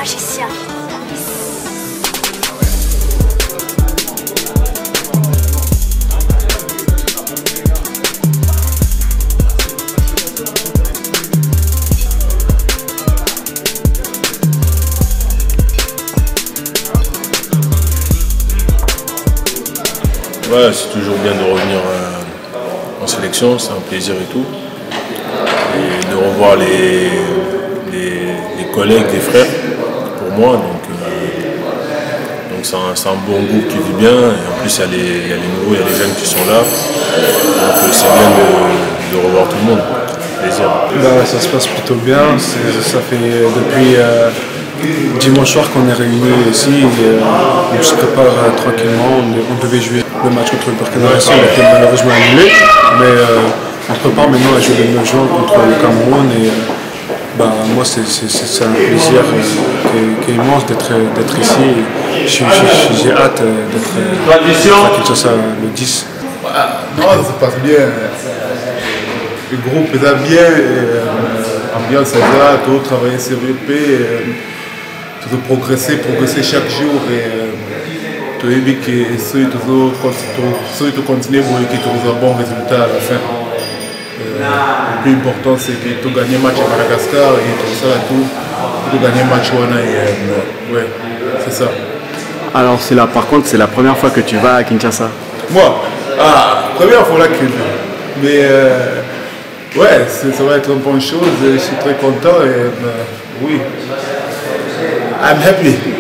magicien. Ouais, c'est toujours bien de revenir en sélection, c'est un plaisir et tout. Et de revoir les collègues, les frères, pour moi. Donc c'est un bon groupe qui vit bien. Et en plus, il y a les nouveaux, il y a les jeunes qui sont là. Donc c'est bien de revoir tout le monde. Plaisir. Bah, ça se passe plutôt bien. Ça fait depuis dimanche soir qu'on est réunis ici. On se prépare tranquillement. On devait jouer le match contre le Burkina Faso, il a été malheureusement annulé. Mais on se prépare maintenant à jouer le 9 juin contre le Cameroun. Et moi, c'est un plaisir qui est immense d'être ici. J'ai hâte d'être à Kinshasa le 10. Non, ça se passe bien. Le groupe est bien, l'ambiance est là, tout travailler sur le pays, tout progresser chaque jour. Tu as vu que si tu continues à avoir un bon résultat à la fin. Le plus important, c'est que tu gagnes le match à Madagascar et tout ça, tu gagnes le match ouais, c'est ça. Alors par contre, c'est la première fois que tu vas à Kinshasa? Moi, première fois là que mais ouais, ça va être une bonne chose, je suis très content et oui, I'm happy.